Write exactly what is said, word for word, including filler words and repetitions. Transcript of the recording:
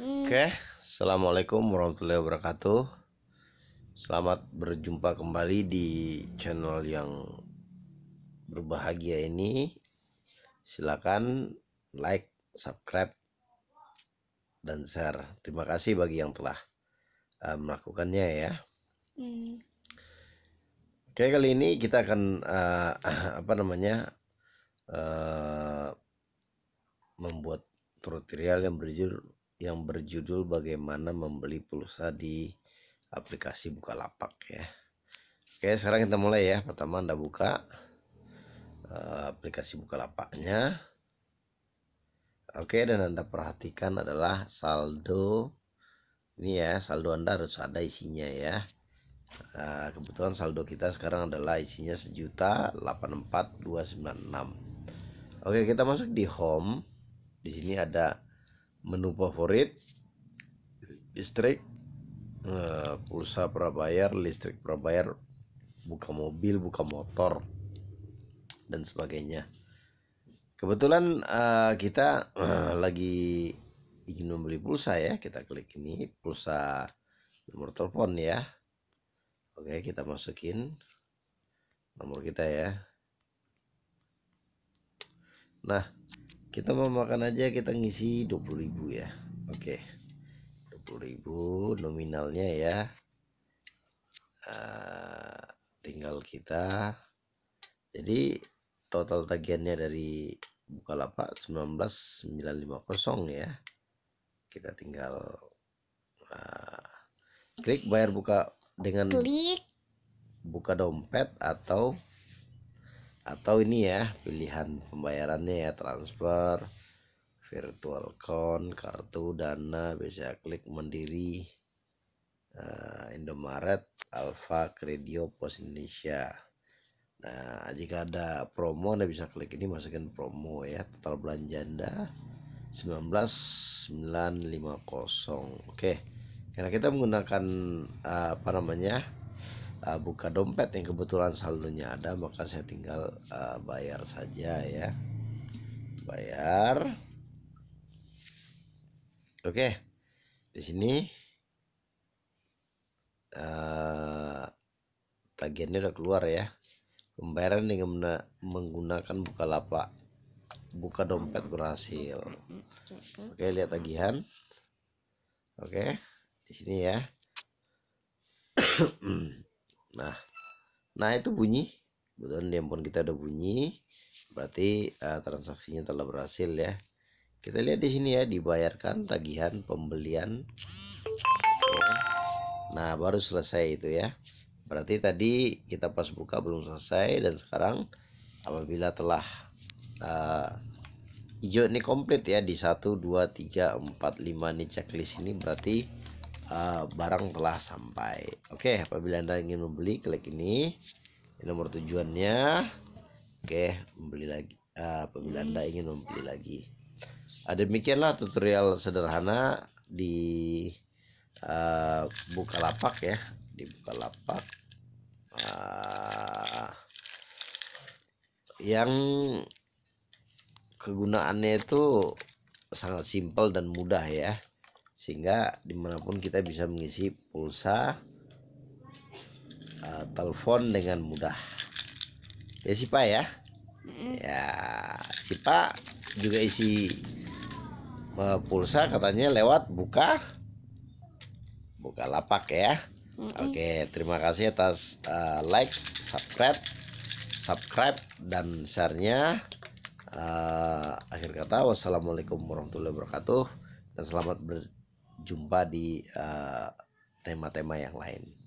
Oke, assalamualaikum warahmatullahi wabarakatuh. Selamat berjumpa kembali di channel yang berbahagia ini. Silakan like, subscribe, dan share. Terima kasih bagi yang telah uh, melakukannya ya. Hmm. Oke, kali ini kita akan uh, apa namanya uh, membuat tutorial yang berjudul yang berjudul bagaimana membeli pulsa di aplikasi Bukalapak ya. Oke, sekarang kita mulai ya. Pertama Anda buka uh, aplikasi Bukalapaknya. Oke, dan Anda perhatikan adalah saldo. Ini ya, saldo Anda harus ada isinya ya. Uh, kebetulan saldo kita sekarang adalah isinya sejuta delapan puluh empat ribu dua ratus sembilan puluh enam. Oke, kita masuk di home. Di sini ada menu favorit, listrik, uh, pulsa prabayar, listrik prabayar, buka mobil, buka motor, dan sebagainya. Kebetulan uh, kita uh, lagi ingin membeli pulsa ya. Kita klik ini pulsa nomor telepon ya. Oke, kita masukin nomor kita ya. Nah, kita mau makan aja, kita ngisi dua puluh ribu ya. Oke, dua puluh ribu nominalnya ya. Uh, tinggal kita, jadi total tagihannya dari Bukalapak sembilan belas ribu sembilan ratus lima puluh ya. Kita tinggal uh, klik bayar buka dengan Klik buka dompet atau atau ini ya, pilihan pembayarannya ya, transfer, virtual account, kartu, dana, bisa klik Mandiri, uh, Indomaret, Alfa, Kredio, Pos Indonesia. Nah, jika ada promo Anda bisa klik ini, masukin promo ya. Total belanja Anda sembilan belas ribu sembilan ratus lima puluh. Oke, karena kita menggunakan uh, apa namanya uh, buka dompet yang kebetulan saldonya ada, maka saya tinggal uh, bayar saja ya. Bayar. Oke, di sini uh, tagihannya udah keluar ya. Pembayaran dengan menggunakan Bukalapak, buka dompet berhasil. Oke, lihat tagihan. Oke, di sini ya. nah, nah itu bunyi. Kebetulan di handphone kita udah bunyi, berarti uh, transaksinya telah berhasil ya. Kita lihat di sini ya, dibayarkan tagihan pembelian. Oke. Nah, baru selesai itu ya. Berarti tadi kita pas buka belum selesai, dan sekarang apabila telah uh, hijau ini komplit ya, di satu, dua, tiga, empat, lima nih checklist ini, berarti uh, barang telah sampai. Oke, apabila Anda ingin membeli, klik ini, ini nomor tujuannya. Oke, membeli lagi. Uh, apabila Anda ingin membeli lagi. Uh, demikianlah tutorial sederhana di uh, Bukalapak ya, di Bukalapak. Uh, yang kegunaannya itu sangat simpel dan mudah ya, sehingga dimanapun kita bisa mengisi pulsa uh, telepon dengan mudah ya sih Pak ya. Ya si Pak juga isi uh, pulsa katanya lewat buka Bukalapak ya. Oke, terima kasih atas uh, like, subscribe, subscribe dan share-nya. Uh, akhir kata, wassalamualaikum warahmatullahi wabarakatuh, dan selamat berjumpa di tema-tema uh, tema -tema yang lain.